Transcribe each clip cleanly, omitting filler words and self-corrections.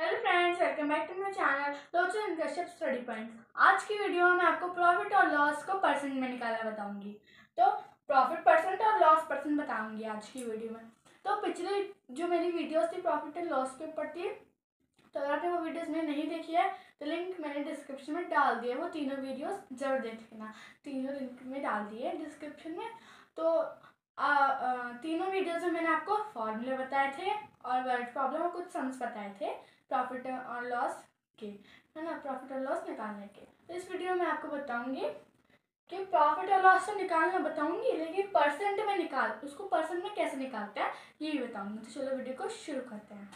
Hello friends, welcome back to my channel Lochan and Kashyap study points. आज की video में मैं आपको प्रॉफिट और लॉस को परसेंट में निकालना बताऊंगी। तो प्रॉफिट परसेंट और लॉस परसेंट बताऊंगी आज की वीडियो में। तो पिछली जो मेरी वीडियोस थी प्रॉफिट एंड लॉस के ऊपर थी, तो अगर आपने वो वीडियोस में नहीं देखी है तो लिंक मैंने डिस्क्रिप्शन में डाल दिया है। वो तीनों वीडियोस जरूर देख लेना, तीनों लिंक में डाल दिए है डिस्क्रिप्शन में। तो तीनों वीडियोस में मैंने आपको फॉर्मूले बताए थे और वर्ड प्रॉब्लम और कुछ सम्स बताए थे प्रॉफिट और लॉस के, है ना, प्रॉफिट और लॉस निकालने के। तो इस वीडियो में आपको बताऊंगी कि प्रॉफिट और लॉस तो निकालना बताऊंगी, लेकिन परसेंट में उसको परसेंट में कैसे निकालते हैं ये भी बताऊंगी। तो चलो वीडियो को शुरू करते हैं।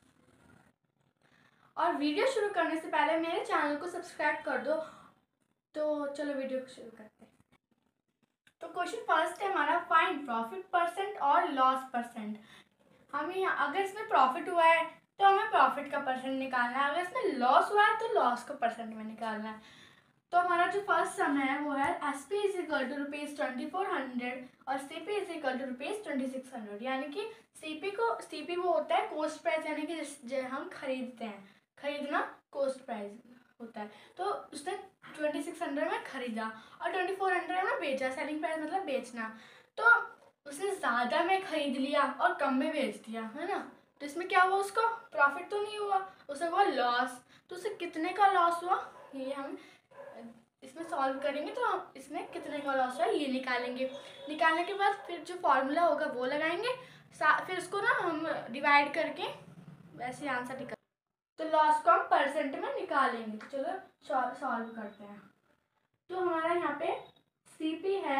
और वीडियो शुरू करने से पहले मेरे चैनल को सब्सक्राइब कर दो। तो चलो वीडियो को शुरू करते हैं। तो क्वेश्चन फर्स्ट है हमारा, फाइंड प्रॉफिट परसेंट और लॉस परसेंट। हमें अगर इसमें प्रॉफिट हुआ है तो हमें प्रॉफिट का परसेंट निकालना है, अगर इसमें लॉस हुआ है तो लॉस का परसेंट में निकालना है। तो हमारा जो फर्स्ट सम है वो है SP इज इक्वल टू ₹2400 और CP इज इक्वल टू ₹2600। यानी कि CP वो होता है कॉस्ट प्राइस, यानी कि जो हम खरीदते हैं, खरीदना कॉस्ट प्राइस होता है। तो उसने 2600 में खरीदा और 2400 में बेचा, सेलिंग प्राइस मतलब बेचना। तो उसने ज़्यादा में खरीद लिया और कम में बेच दिया, है ना। तो इसमें क्या हुआ, उसका प्रॉफिट तो नहीं हुआ, उसे हुआ लॉस। तो उसे कितने का लॉस हुआ ये हम इसमें सॉल्व करेंगे। तो हम इसमें कितने का लॉस है ये निकालेंगे। निकालने के बाद फिर जो फॉर्मूला होगा वो लगाएंगे, फिर उसको ना हम डिवाइड करके वैसे आंसर निकाल। तो लॉस को हम परसेंट में निकालेंगे। तो चलो सॉल्व करते हैं। तो हमारा यहाँ पे CP है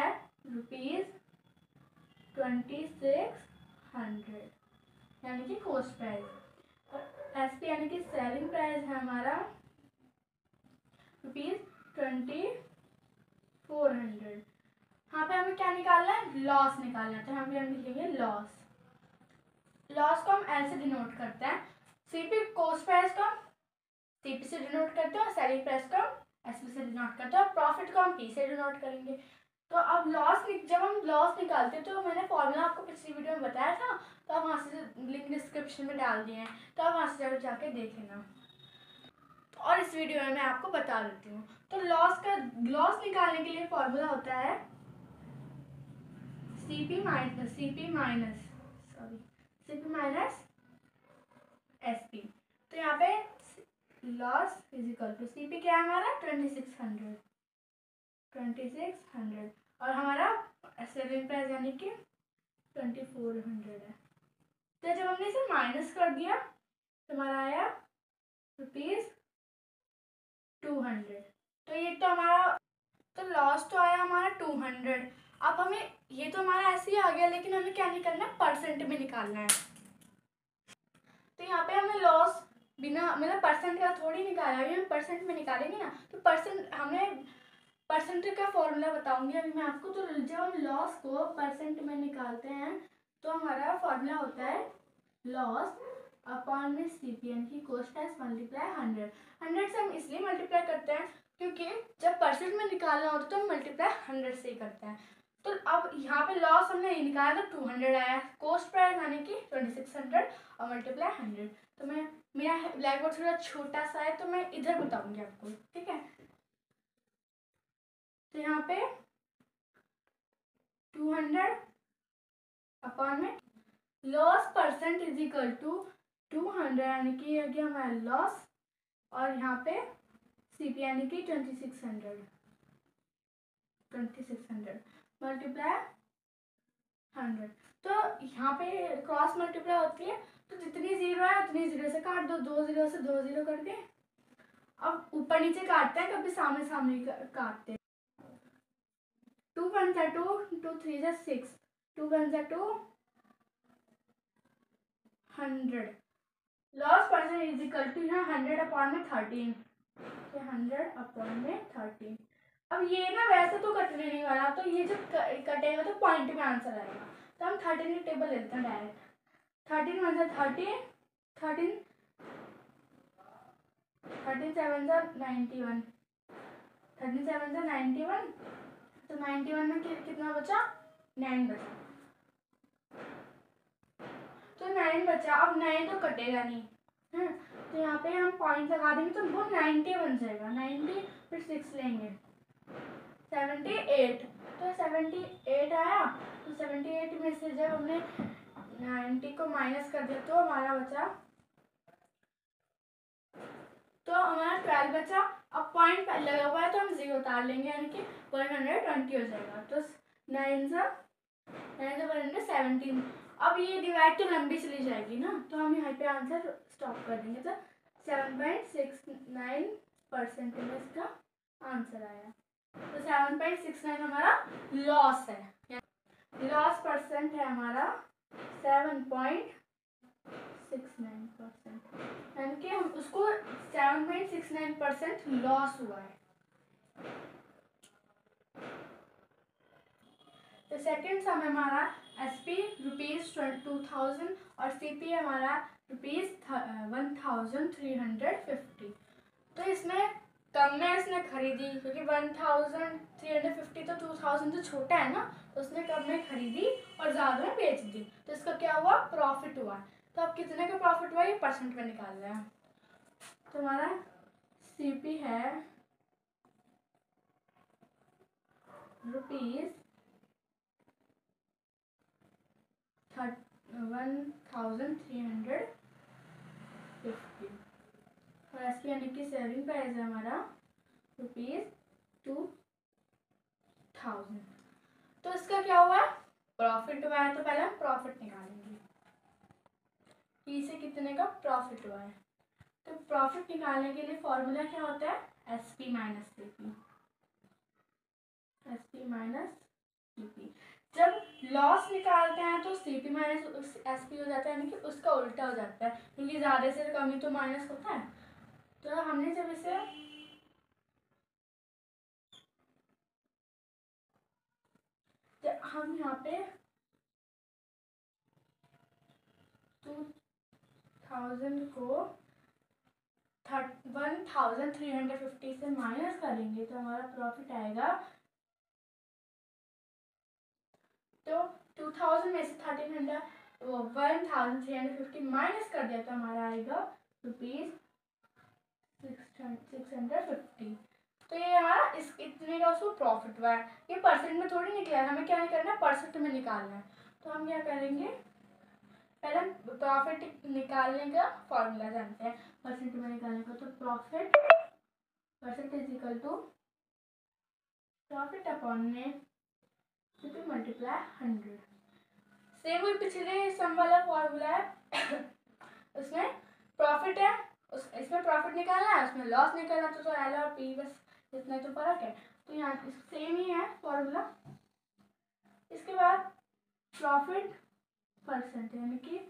₹2600, यानी कि कॉस्ट प्राइस, और SP यानी कि सेलिंग प्राइस है हमारा ₹2400। यहाँ पे हमें क्या निकालना है, लॉस निकालना है। तो यहाँ पे हम लिखेंगे लॉस। लॉस को हम ऐसे डिनोट करते हैं, CP कॉस्ट प्राइस को CP से डिनोट करते हैं और सेलिंग प्राइस को SP से डिनोट करते हैं और प्रॉफिट को हम P से डिनोट करेंगे। तो अब जब हम लॉस निकालते हैं तो मैंने फॉर्मूला आपको पिछली वीडियो में बताया था, तो आप वहाँ से लिंक डिस्क्रिप्शन में डाल दिए हैं, तो आप वहाँ से जाके देख लेना। और इस वीडियो में मैं आपको बता देती हूँ। तो लॉस निकालने के लिए फॉर्मूला होता है CP माइनस SP। तो यहाँ पे loss is equal to CP क्या है हमारा 2600 और हमारा सेलिंग प्राइस यानी कि 2400 है। तो जब हमने इसे माइनस कर दिया तो हमारा आया ₹200। तो ये तो हमारा, तो लॉस तो आया हमारा 200। अब हमें ये तो हमारा ऐसे ही आ गया, लेकिन हमें क्या निकालना है, परसेंट में निकालना है। तो यहाँ पे हमें लॉस बिना मतलब परसेंट का थोड़ी निकाला, अभी हम परसेंट में निकालेंगे ना। तो परसेंट का फॉर्मूला बताऊंगी अभी मैं आपको। तो जब हम लॉस को परसेंट में निकालते हैं तो हमारा फॉर्मूला होता है लॉस अपॉन में CP यानी कि कॉस्ट प्राइस मल्टीप्लाई 100 से हम इसलिए मल्टीप्लाई करते हैं क्योंकि जब परसेंट में निकालना होता है तो हम मल्टीप्लाई 100 से ही करते हैं। तो अब यहाँ पे लॉस हमने निकाला तो 200 आया, कॉस्ट प्राइस यानी कि 2600 और मल्टीप्लाई 100। तो मेरा ब्लैक बोर्ड थोड़ा छोटा सा है तो मैं इधर बताऊंगी आपको, ठीक है। तो यहाँ पे 200 अपॉन में loss percent is equal to 200 यानी कि ये गया हमारा लॉस, और यहाँ पे CP यानी कि 2600 मल्टीप्लाई 100। तो यहाँ पे क्रॉस मल्टीप्लाई होती है, तो जितनी जीरो है उतनी जीरो से काट दो, 2 जीरो से 2 जीरो करके। अब ऊपर नीचे काटते हैं, कभी सामने सामने काटते हैं। 2 1 2 2 3 6 2 1 2 100। Loss percent is equal to यहाँ 100 अपॉन में 13, तो 100 अपॉन में 13। अब ये ना वैसे तो कटने नहीं वाला, तो ये जब कटेगा तो पॉइंट में आंसर आएगा। तो हम 13 की टेबल लेते हैं डायरेक्ट। 13 1 13 13 13 7 91 13 7 91। तो 91 में कितना बचा, 9 बचा। तो 9 बचा। अब 9 तो कटेगा नहीं है, तो यहाँ पे हम पॉइंट लगा देंगे तो वो 90 बन जाएगा। 90 फिर 6 लेंगे 78। तो 78 आया। तो 78 में से जब हमने 90 को माइनस कर दिया तो हमारा बचा, तो हमारा 12 बचा। अब पॉइंट लगा हुआ है तो हम 0 उतार लेंगे, यानी कि 120 हो जाएगा। तो 9 से 117। अब ये डिवाइड तो लंबी चली जाएगी ना, तो हम यहाँ पे आंसर स्टॉप कर देंगे। तो 7.69% में इसका आंसर आया। तो 7.69 हमारा लॉस है, लॉस परसेंट है हमारा 7.69%, यानी कि हम उसको 7.69% लॉस हुआ है। तो सेकेंड सम हमारा SP ₹2000 और CP हमारा ₹1350। तो इसमें कम में इसने खरीदी, क्योंकि 1350 तो 2000 तो छोटा है ना, तो उसने कम में खरीदी और ज़्यादा में बेच दी। तो इसका क्या हुआ, प्रॉफिट हुआ। तो अब कितने का प्रॉफिट हुआ ये परसेंट में निकाल रहे हैं। तो हमारा CP है ₹1350 और SP यानी कि सेलिंग प्राइस है हमारा ₹2000। तो इसका क्या हुआ, प्रॉफिट हुआ है। तो पहले हम प्रॉफिट निकालेंगे कि इसे कितने का प्रॉफिट हुआ है। तो प्रॉफिट निकालने के लिए फॉर्मूला क्या होता है, SP minus CP। SP minus CP। जब लॉस निकालते हैं तो CP माइनस SP हो जाता है, यानी कि उसका उल्टा हो जाता है, क्योंकि ज़्यादा से कम ही तो माइनस होता है। तो हमने जब इसे हम यहाँ पे 2000 को 1350 से माइनस करेंगे तो हमारा प्रॉफिट आएगा। तो 2000 में से 1350 माइनस कर दिया तो हमारा आएगा ₹650। तो ये हमारा इस इतने का उसको प्रॉफिट हुआ है। ये परसेंट में थोड़ी निकला है, हमें क्या नहीं करना है, परसेंट में निकालना है। तो हम क्या करेंगे, पहले हम प्रॉफिट निकालने का फॉर्मूला जानते हैं परसेंट में निकालने का। तो profit is equal to profit upon में मल्टीप्लाई 100। सेम वही पिछले सम वाला फॉर्मूला है। उसमें प्रॉफिट है, इसमें प्रॉफिट निकालना है, उसमें लॉस निकालना, तो L और P बस इतना तो फर्क है। तो यहाँ सेम ही है फॉर्मूला। इसके बाद प्रॉफिट परसेंट, यानी कि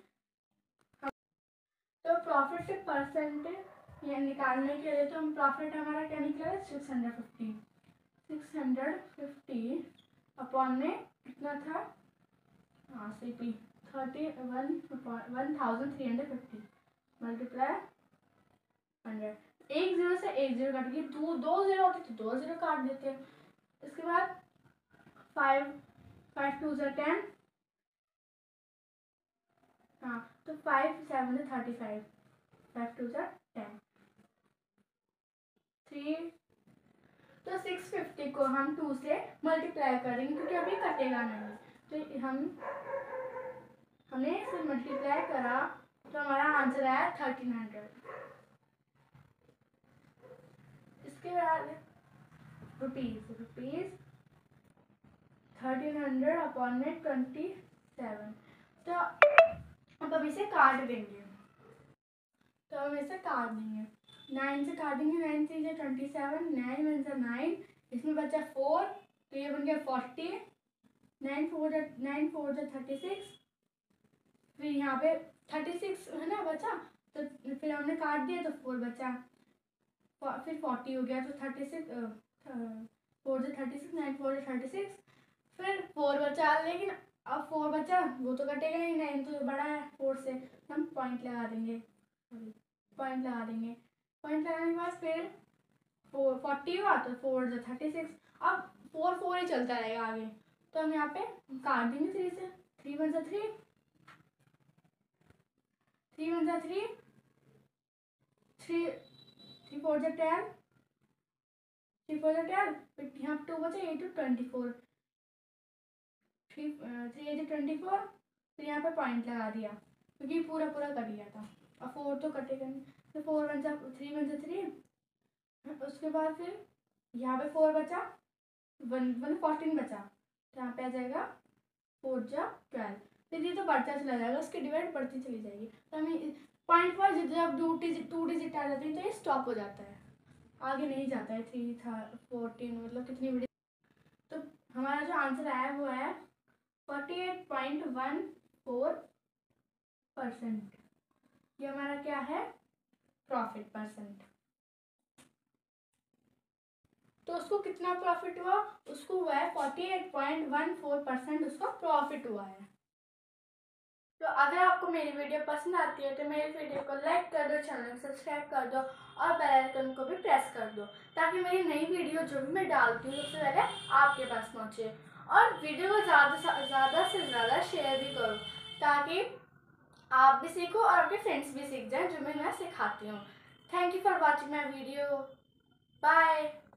तो प्रॉफिट परसेंट ये निकालने के लिए तो हम प्रॉफिट हमारा क्या निकला है 650 अपॉन में कितना था, हाँ CP 1350 मल्टीप्लाई 100। एक जीरो से एक जीरो काट के दो जीरो होती तो 2 जीरो काट देते। इसके बाद 5 2 10, हाँ तो 5 7 35, 5 2 10 3। तो 650 को हम 2 से मल्टीप्लाई करेंगे, क्योंकि अभी कटेगा नहीं। तो हमने इसे मल्टीप्लाई करा तो हमारा आंसर आया 1300। इसके बाद रुपीज 1300 अपॉन में 27। तो अब इसे काट देंगे, 9 से काटेंगे, 9 3 से 27, 9 1 से 9, इसमें बचा 4 तो ये बन गया 40, 9 4 से 36, फिर यहाँ पे 36 है ना बचा, तो फिर हमने काट दिया तो 4 बचा, फिर 40 हो गया। तो 36 4 से 36, 9 4 से 36, फिर 4 बचा, लेकिन अब 4 बचा वो तो कटेगा ही, 9 तो बड़ा है 4 से, हम पॉइंट लगा देंगे। पॉइंट लगाने के बाद फिर 40 हुआ तो 4 से 36, अब 4 ही चलता रहेगा आगे। तो हम यहाँ पे काट देंगे 3 से, 3 1 से 3, 3 1 से 3, 3 4 जा 10, 3 4 जा 12, फिर यहाँ 2 बचे, 8 to 24, 3 8 24, फिर यहाँ पे पॉइंट लगा दिया क्योंकि पूरा पूरा कर लिया था, और 4 तो कटेगा नहीं, फिर 4 1 जा 3 1 जा 3, उसके बाद फिर यहाँ पे 4 बचा, 14 बचा, तो यहाँ पे आ जाएगा 4 जा 12, फिर ये तो बढ़ता चला जाएगा, उसकी डिवाइड बढ़ती चली जाएगी, तो हमें पॉइंट पर जब 2 डिजिट आ जाती है तो ये स्टॉप हो जाता है, आगे नहीं जाता है। 3 था 14, मतलब कितनी बड़ी। तो हमारा जो आंसर आया वो है 48.14%। ये हमारा क्या है, प्रॉफिट परसेंट। तो उसको कितना प्रॉफिट हुआ, उसको हुआ है 48.14% उसका प्रॉफिट हुआ है। तो अगर आपको मेरी वीडियो पसंद आती है तो मेरी वीडियो को लाइक कर दो, चैनल को सब्सक्राइब कर दो और बेल आइकन को भी प्रेस कर दो, ताकि मेरी नई वीडियो जो भी मैं डालती हूँ सबसे पहले आपके पास पहुँचे। और वीडियो को ज़्यादा से ज़्यादा शेयर भी करो, ताकि आप भी सीखो और आपके फ्रेंड्स भी सीख जाएं जो मैं सिखाती हूँ। Thank you for watching my video. Bye.